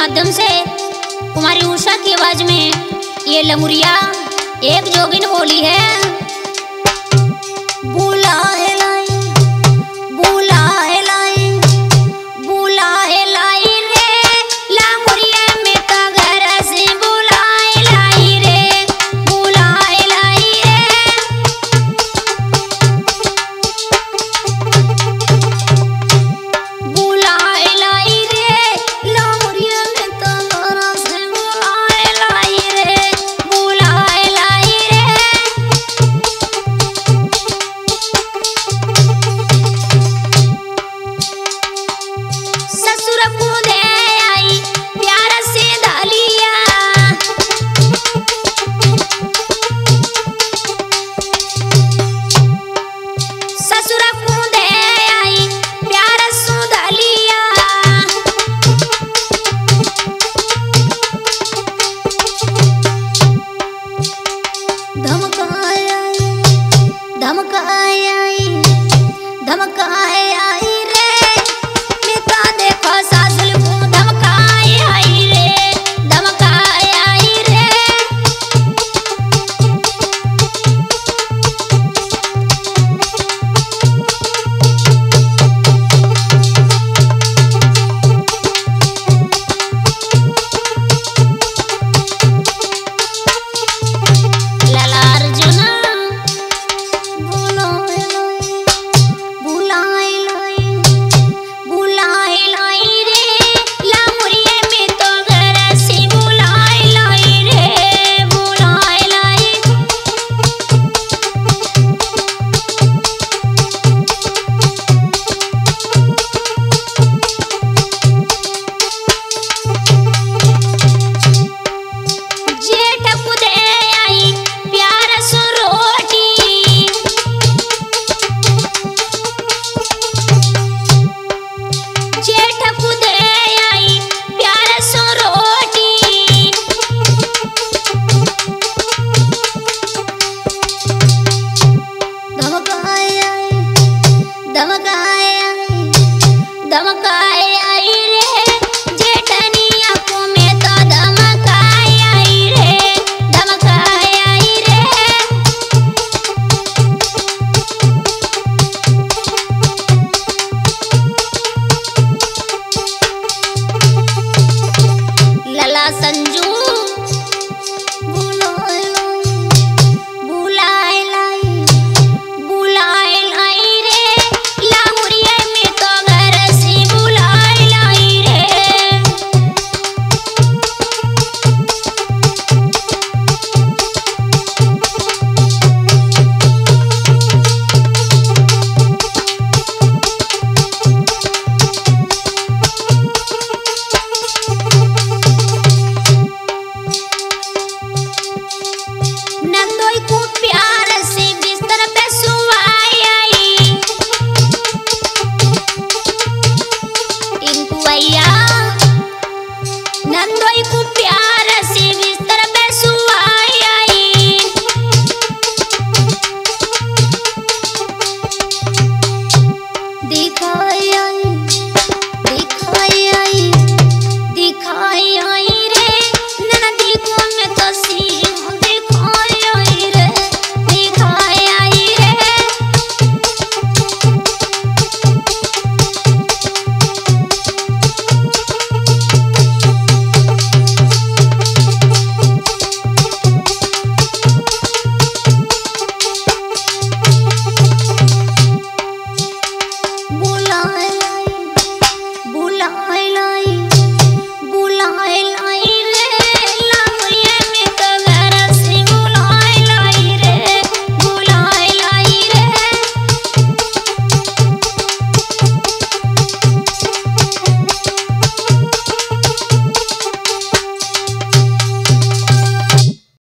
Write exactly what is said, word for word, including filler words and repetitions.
माध्यम से कुमारी उषा की आवाज में ये लमुरिया एक जोगिन बोली है। बुलाए लाई बुलाए लाई बुलाए लाई रे लमुरिया में तो घर से बुलाए लाई रे बुलाए लाई रे बुलाए लाई रे लमुरिया में तो घर से बुलाए लाई रे बुलाए लाई रे। ससुर कूदे आई प्यार से डालिया ससुर कूदे आई प्यार से डालिया धमकाए आई धमकाए आई धमकाए